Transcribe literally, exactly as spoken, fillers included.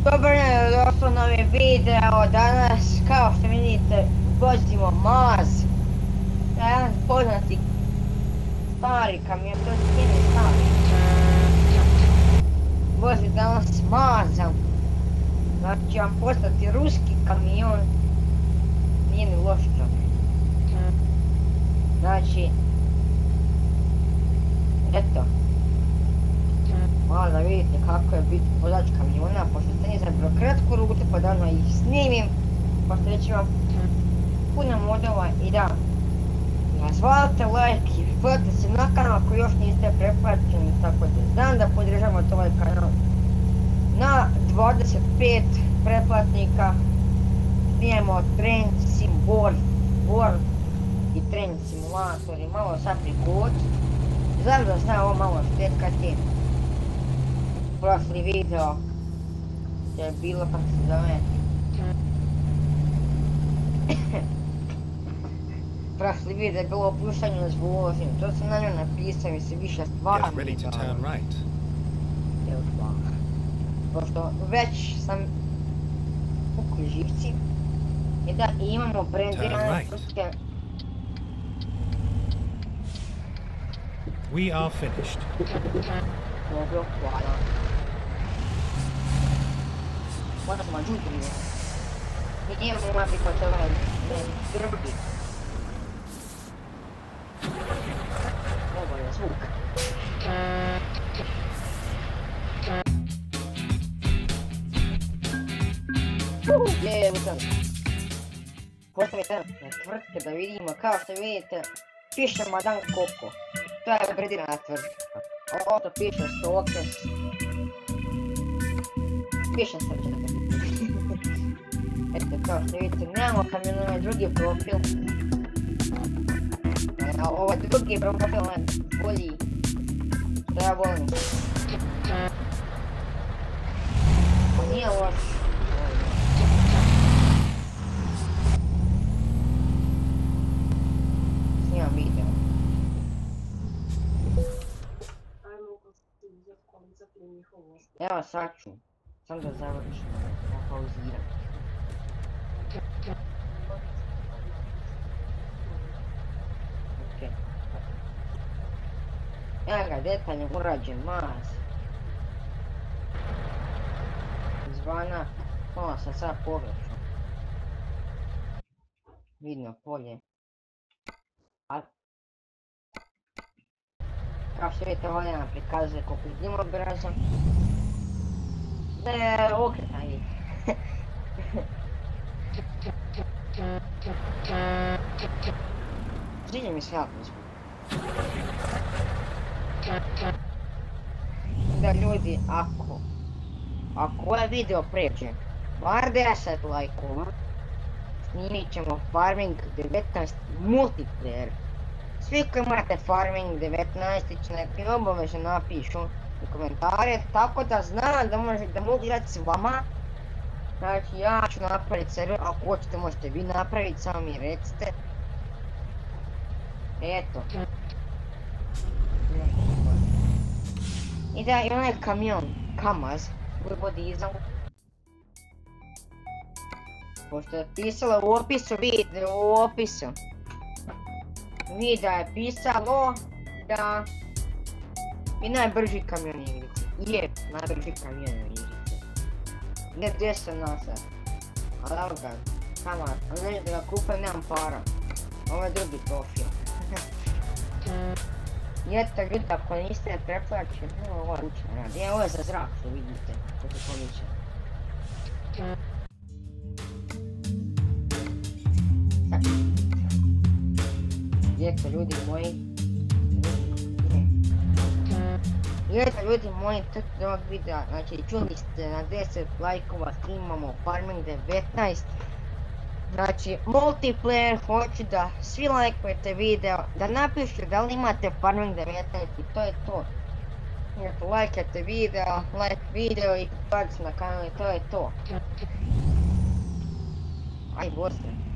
Dobro je došlo novi video, danas kao što vidite vozimo Maz. Jedan poznati stari kamion, to je njeni stari. Vozi danas Mazom. Znači vam postati ruski kamion, nije ni loš čovjek. Znači, eto. Malo da vidite kako je biti vozač kamiona, pošto sam izabrao kratku rutu pa da ih snimim, pošto već imam puno modova i da. Razvalite like i pretplatite se na kanal ako još niste pretplatili, tako da znam da podržavate ovaj kanal. Na dvadeset pet pretplatnika snijemo Train Sim World i Train Simulator i malo sad prikut. Znam da znam ovo malo štetkati. Prošli video je bilo kako se zove prošli video je bilo o puštanju s vožnjom, to sam na njoj napisao i se više stvarno ready to turn right. Pošto već sam pukli živci i da imamo brendirane tvrtke. We are finished. Dobro, hvala. Možda smo džutili. Mi imamo umati kod ovaj drugi. Ovo je zvuk. Je, utan. Postavite na tvrtke da vidimo, kao što vidite, piše Madame Coco. To je brendirana tvrtka. Ovo piše Stokes. Piše srđana. Eto, kao što vidite, nemamo kamionu na drugi profil. Ovo drugi profil je bolji. Što ja volim. Ovo nije loš. Snimam video. Evo sad ću, sam da završim, da pauziram. Ok. Evo ga, detaljno urađen Maz. Izvana, malo sam sad površao. Vidno polje. A kao što vidite ovdje nam prikazuje koliko idemo brzo. Ne, okretaj. Sviđa mi se jako zvuk. Da ljudi, ako ako ovaj video pređe bar deset lajkova, snimit ćemo Farming devetnaest multiplayer. Svi koji imate Farming devetnaest će nek mi obavezno napišu u komentare, tako da znam da možete da mogu igrati s vama. Znači ja ću napraviti server, ako hoćete možete vi napraviti, samo mi recite. Eto. I da, i onaj kamion, Kamaz, Turbo Diesel. Pošto je pisalo u opisu, vidite u opisu. Videa je pisalo da je najbrži kamion u igrici. Je najbrži kamion u igrici. Ne gdje sam nasad. Ali evo ga, Kamaz, ali neću da ga kupam, nemam para. Ovo je drugi profil. I eto ljudi, ako niste pretplaćeni, ovo je učno radi. Evo ovo je za zrak što vidite, kako se pomiče. I eto ljudi moji. I eto ljudi moji, to je ovog videa, znači čuli ste na deset lajkova snimamo Farming devetnaest. Znači, multiplayer, hoću da svi lajkujete video, da napišete da li imate Farming devetnaest i to je to. Eto, lajkajte video, like video i potpadite na kanal i to je to. Aj, boste.